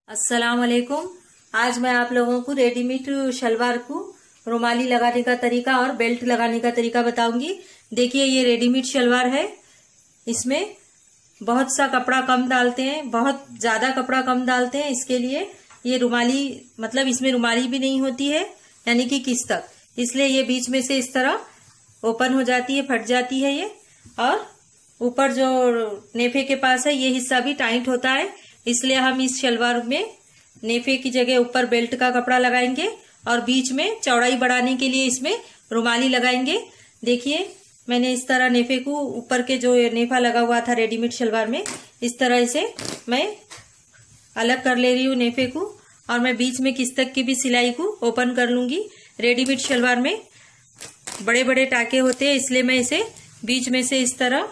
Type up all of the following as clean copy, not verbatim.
अस्सलाम वालेकुम। आज मैं आप लोगों को रेडीमेड शलवार को रुमाली लगाने का तरीका और बेल्ट लगाने का तरीका बताऊंगी। देखिए ये रेडीमेड शलवार है, इसमें बहुत सा कपड़ा कम डालते हैं, बहुत ज्यादा कपड़ा कम डालते हैं। इसके लिए ये रुमाली मतलब इसमें रुमाली भी नहीं होती है, यानी कि किस तक, इसलिए ये बीच में से इस तरह ओपन हो जाती है, फट जाती है ये। और ऊपर जो नेफे के पास है ये हिस्सा भी टाइट होता है, इसलिए हम इस शलवार में नेफे की जगह ऊपर बेल्ट का कपड़ा लगाएंगे और बीच में चौड़ाई बढ़ाने के लिए इसमें रुमाली लगाएंगे। देखिए मैंने इस तरह नेफे को, ऊपर के जो नेफा लगा हुआ था रेडीमेड शलवार में, इस तरह से मैं अलग कर ले रही हूँ नेफे को, और मैं बीच में किस तक की भी सिलाई को ओपन कर लूंगी। रेडीमेड शलवार में बड़े बड़े टाके होते हैं, इसलिए मैं इसे बीच में से इस तरह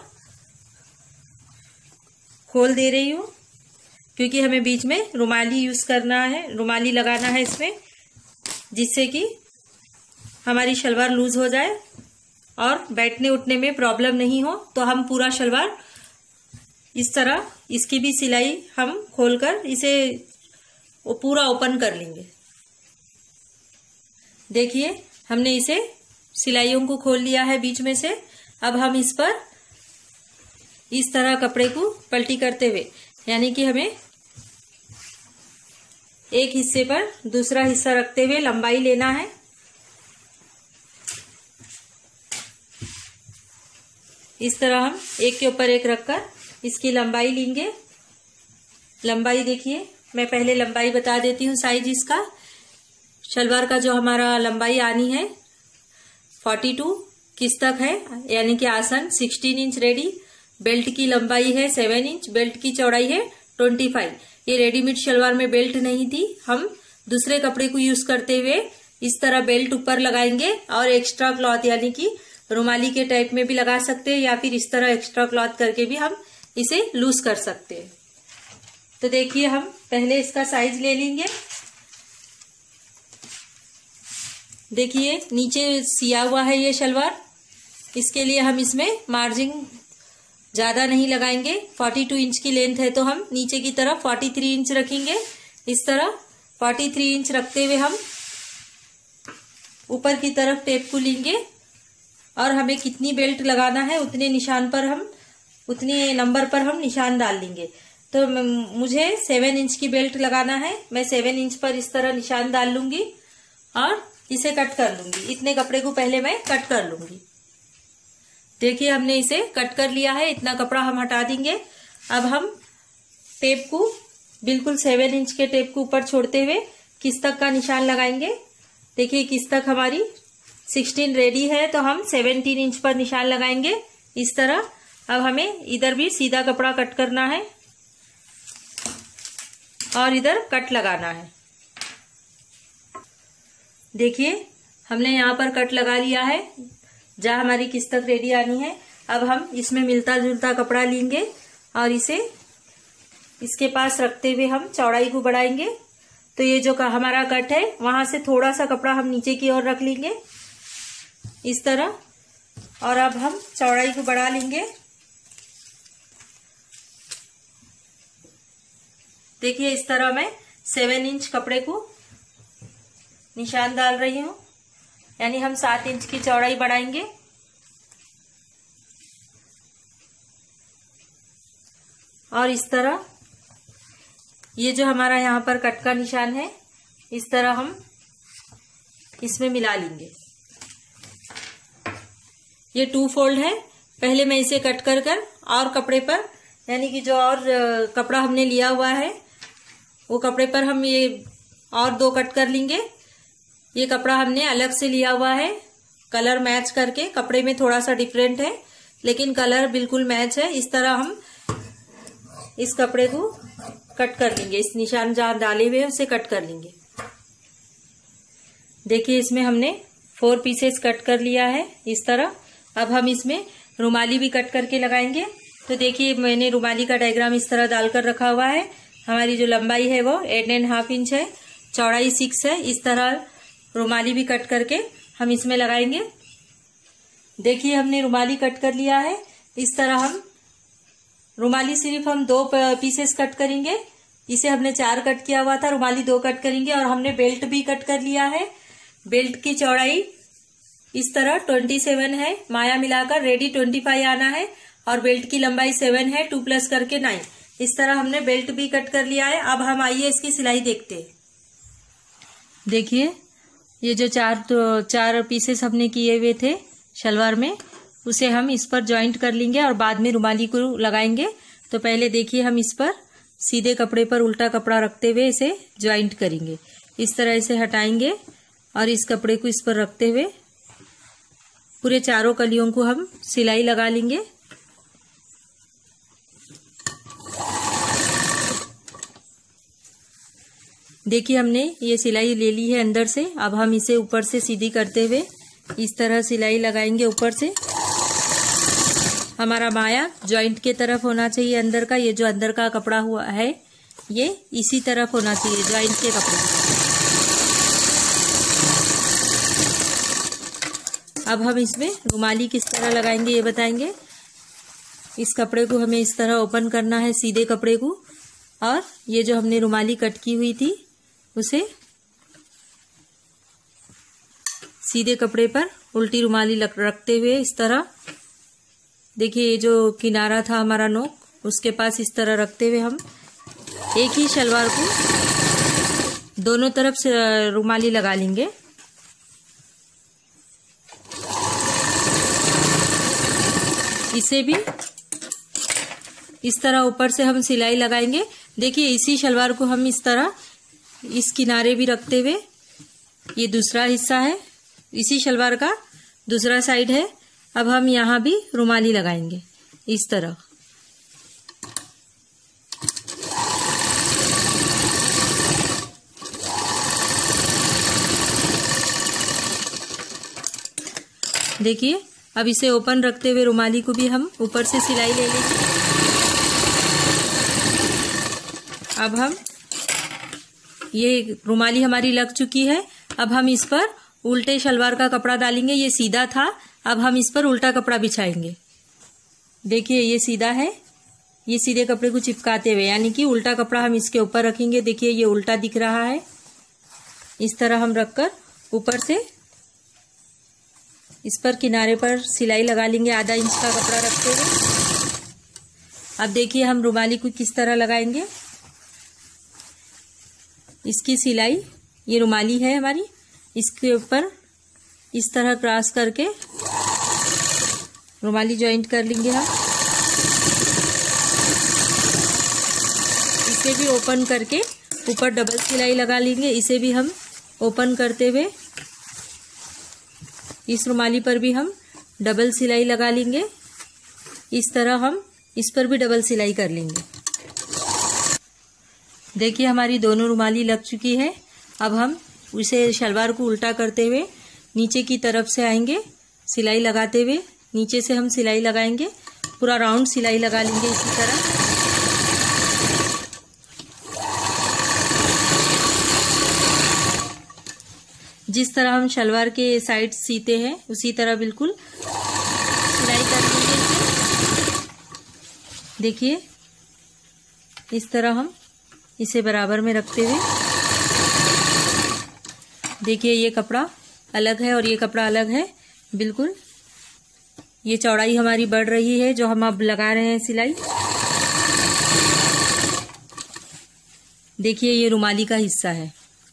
खोल दे रही हूँ, क्योंकि हमें बीच में रुमाली यूज करना है, रुमाली लगाना है इसमें, जिससे कि हमारी शलवार लूज हो जाए और बैठने उठने में प्रॉब्लम नहीं हो। तो हम पूरा शलवार इस तरह, इसकी भी सिलाई हम खोलकर इसे पूरा ओपन कर लेंगे। देखिए हमने इसे सिलाइयों को खोल लिया है बीच में से। अब हम इस पर इस तरह कपड़े को पलटी करते हुए, यानी कि हमें एक हिस्से पर दूसरा हिस्सा रखते हुए लंबाई लेना है। इस तरह हम एक के ऊपर एक रखकर इसकी लंबाई लेंगे। लंबाई देखिए, मैं पहले लंबाई बता देती हूँ। साइज इसका शलवार का जो हमारा लंबाई आनी है 42 किस तक है, यानी कि आसन 16 इंच रेडी। बेल्ट की लंबाई है 7 इंच, बेल्ट की चौड़ाई है 25। ये रेडीमेड शलवार में बेल्ट नहीं थी, हम दूसरे कपड़े को यूज करते हुए इस तरह बेल्ट ऊपर लगाएंगे और एक्स्ट्रा क्लॉथ, यानी कि रुमाली के टाइप में भी लगा सकते हैं, या फिर इस तरह एक्स्ट्रा क्लॉथ करके भी हम इसे लूज कर सकते हैं। तो देखिए हम पहले इसका साइज ले लेंगे। देखिए नीचे सिया हुआ है ये शलवार, इसके लिए हम इसमें मार्जिन ज्यादा नहीं लगाएंगे। 42 इंच की लेंथ है तो हम नीचे की तरफ 43 इंच रखेंगे। इस तरह 43 इंच रखते हुए हम ऊपर की तरफ टेप को लेंगे और हमें कितनी बेल्ट लगाना है उतने निशान पर हम, उतने नंबर पर हम निशान डाल लेंगे। तो मुझे 7 इंच की बेल्ट लगाना है, मैं 7 इंच पर इस तरह निशान डाल लूंगी और इसे कट कर लूंगी। इतने कपड़े को पहले मैं कट कर लूंगी। देखिए हमने इसे कट कर लिया है, इतना कपड़ा हम हटा देंगे। अब हम टेप को बिल्कुल 7 इंच के टेप को ऊपर छोड़ते हुए किस तक का निशान लगाएंगे। देखिए किस तक हमारी 16 रेडी है, तो हम 17 इंच पर निशान लगाएंगे इस तरह। अब हमें इधर भी सीधा कपड़ा कट करना है और इधर कट लगाना है। देखिए हमने यहाँ पर कट लगा लिया है जहाँ हमारी किस तक रेडी आनी है। अब हम इसमें मिलता जुलता कपड़ा लेंगे और इसे इसके पास रखते हुए हम चौड़ाई को बढ़ाएंगे। तो ये जो हमारा कट है वहां से थोड़ा सा कपड़ा हम नीचे की ओर रख लेंगे इस तरह, और अब हम चौड़ाई को बढ़ा लेंगे। देखिए इस तरह मैं 7 इंच कपड़े को निशान डाल रही हूँ, यानी हम 7 इंच की चौड़ाई बढ़ाएंगे। और इस तरह ये जो हमारा यहाँ पर कट का निशान है, इस तरह हम इसमें मिला लेंगे। ये 2 फोल्ड है, पहले मैं इसे कट कर और कपड़े पर, यानी कि जो और कपड़ा हमने लिया हुआ है वो कपड़े पर हम ये और 2 कट कर लेंगे। ये कपड़ा हमने अलग से लिया हुआ है, कलर मैच करके। कपड़े में थोड़ा सा डिफरेंट है लेकिन कलर बिल्कुल मैच है। इस तरह हम इस कपड़े को कट कर लेंगे, इस निशान जहां डाले हुए उसे कट कर लेंगे। देखिए इसमें हमने 4 पीसेस कट कर लिया है इस तरह। अब हम इसमें रुमाली भी कट करके लगाएंगे। तो देखिए मैंने रुमाली का डायग्राम इस तरह डालकर रखा हुआ है। हमारी जो लंबाई है वो 8.5 इंच है, चौड़ाई 6 है। इस तरह रुमाली भी कट करके हम इसमें लगाएंगे। देखिए हमने रुमाली कट कर लिया है। इस तरह हम रुमाली सिर्फ हम 2 पीसेस कट करेंगे, इसे हमने 4 कट किया हुआ था, रुमाली 2 कट करेंगे। और हमने बेल्ट भी कट कर लिया है। बेल्ट की चौड़ाई इस तरह 27 है, माया मिलाकर रेडी 25 आना है। और बेल्ट की लंबाई 7 है, 2 प्लस करके 9। इस तरह हमने बेल्ट भी कट कर लिया है। अब हम आइए इसकी सिलाई देखते हैं। देखिए ये जो चार पीसेस हमने किए हुए थे शलवार में, उसे हम इस पर जॉइंट कर लेंगे और बाद में रुमाली को लगाएंगे। तो पहले देखिए हम इस पर सीधे कपड़े पर उल्टा कपड़ा रखते हुए इसे जॉइंट करेंगे। इस तरह इसे हटाएंगे और इस कपड़े को इस पर रखते हुए पूरे चारों कलियों को हम सिलाई लगा लेंगे। देखिए हमने ये सिलाई ले ली है अंदर से। अब हम इसे ऊपर से सीधी करते हुए इस तरह सिलाई लगाएंगे। ऊपर से हमारा माया जॉइंट के तरफ होना चाहिए अंदर का। ये जो अंदर का कपड़ा हुआ है ये इसी तरफ होना चाहिए, जॉइंट के कपड़े की। अब हम इसमें रुमाली किस तरह लगाएंगे ये बताएंगे। इस कपड़े को हमें इस तरह ओपन करना है, सीधे कपड़े को। और ये जो हमने रुमाली कट की हुई थी उसे सीधे कपड़े पर उल्टी रुमाली रखते हुए इस तरह, देखिए ये जो किनारा था हमारा नोक, उसके पास इस तरह रखते हुए हम एक ही शलवार को दोनों तरफ से रुमाली लगा लेंगे। इसे भी इस तरह ऊपर से हम सिलाई लगाएंगे। देखिए इसी शलवार को हम इस तरह इस किनारे भी रखते हुए, ये दूसरा हिस्सा है इसी शलवार का, दूसरा साइड है। अब हम यहाँ भी रुमाली लगाएंगे इस तरह। देखिए अब इसे ओपन रखते हुए रुमाली को भी हम ऊपर से सिलाई ले लेंगे। अब हम ये रुमाली हमारी लग चुकी है। अब हम इस पर उल्टे शलवार का कपड़ा डालेंगे। ये सीधा था, अब हम इस पर उल्टा कपड़ा बिछाएंगे। देखिए ये सीधा है, ये सीधे कपड़े को चिपकाते हुए, यानी कि उल्टा कपड़ा हम इसके ऊपर रखेंगे। देखिए ये उल्टा दिख रहा है। इस तरह हम रखकर ऊपर से इस पर किनारे पर सिलाई लगा लेंगे, आधा इंच का कपड़ा रखते हुए। अब देखिए हम रुमाली को किस तरह लगाएंगे। इसकी सिलाई, ये रुमाली है हमारी, इसके ऊपर इस तरह क्रॉस करके रुमाली जॉइंट कर लेंगे हम। इसे भी ओपन करके ऊपर डबल सिलाई लगा लेंगे। इसे भी हम ओपन करते हुए इस रुमाली पर भी हम डबल सिलाई लगा लेंगे। इस तरह हम इस पर भी डबल सिलाई कर लेंगे। देखिए हमारी दोनों रुमाली लग चुकी है। अब हम उसे शलवार को उल्टा करते हुए नीचे की तरफ से आएंगे, सिलाई लगाते हुए नीचे से हम सिलाई लगाएंगे। पूरा राउंड सिलाई लगा लेंगे इसी तरह। जिस तरह हम शलवार के साइड सीते हैं उसी तरह बिल्कुल सिलाई कर लेंगे इसे। देखिए इस तरह हम इसे बराबर में रखते हुए, देखिए ये कपड़ा अलग है और ये कपड़ा अलग है बिल्कुल। ये चौड़ाई हमारी बढ़ रही है जो हम अब लगा रहे हैं सिलाई। देखिए ये रुमाली का हिस्सा है।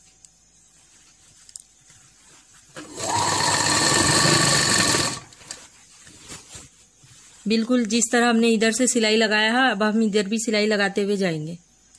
बिल्कुल जिस तरह हमने इधर से सिलाई लगाया है, अब हम इधर भी सिलाई लगाते हुए जाएंगे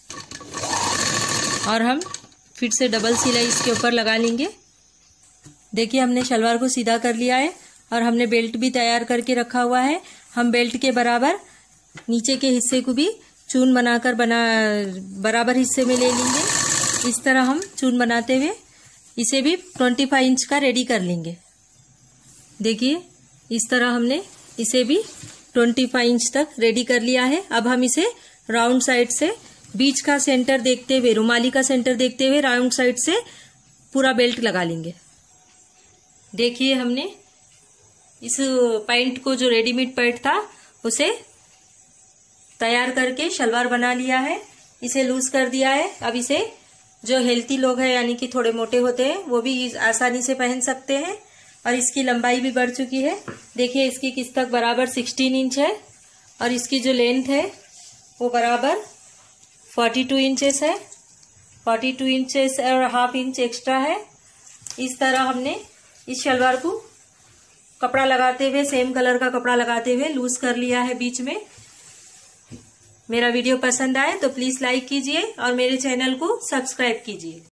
और हम फिर से डबल सिलाई इसके ऊपर लगा लेंगे। देखिए हमने शलवार को सीधा कर लिया है और हमने बेल्ट भी तैयार करके रखा हुआ है। हम बेल्ट के बराबर नीचे के हिस्से को भी चून बनाकर बराबर हिस्से में ले लेंगे। इस तरह हम चून बनाते हुए इसे भी 25 इंच का रेडी कर लेंगे। देखिए इस तरह हमने इसे भी 25 इंच तक रेडी कर लिया है। अब हम इसे राउंड साइड से बीच का सेंटर देखते हुए, रुमाली का सेंटर देखते हुए राउंड साइड से पूरा बेल्ट लगा लेंगे। देखिए हमने इस पैंट को, जो रेडीमेड पैंट था, उसे तैयार करके शलवार बना लिया है। इसे लूज कर दिया है। अब इसे जो हेल्थी लोग हैं यानी कि थोड़े मोटे होते हैं वो भी आसानी से पहन सकते हैं। और इसकी लंबाई भी बढ़ चुकी है। देखिए इसकी किस तक बराबर 16 इंच है और इसकी जो लेंथ है वो बराबर 42 इंचेस है। 42 इंचेस और हाफ इंच एक्स्ट्रा है। इस तरह हमने इस शलवार को कपड़ा लगाते हुए, सेम कलर का कपड़ा लगाते हुए लूज कर लिया है बीच में। मेरा वीडियो पसंद आए तो प्लीज लाइक कीजिए और मेरे चैनल को सब्सक्राइब कीजिए।